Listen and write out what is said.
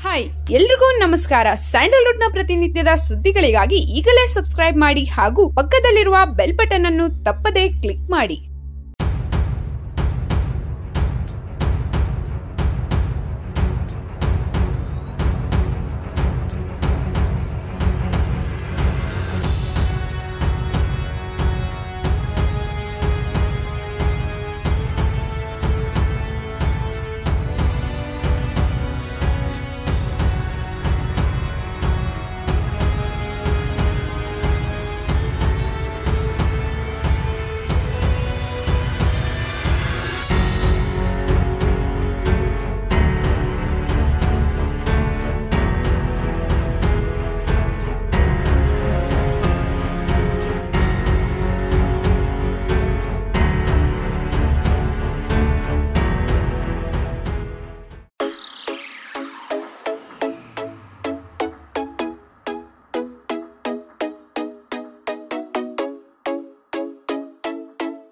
Hi ಎಲ್ರಿಗೂ ನಮಸ್ಕಾರ. Sandalwood ನ ಪ್ರತಿನಿತ್ಯದ ಸುದ್ದಿಗಳಿಗಾಗಿ ಈಗಲೇ ಸಬ್ಸ್ಕ್ರೈಬ್ ಮಾಡಿ ಹಾಗೂ ಪಕ್ಕದಲ್ಲಿರುವ ಬೆಲ್ ಬಟನ್ ಅನ್ನು ತಪ್ಪದೇ ಕ್ಲಿಕ್ ಮಾಡಿ.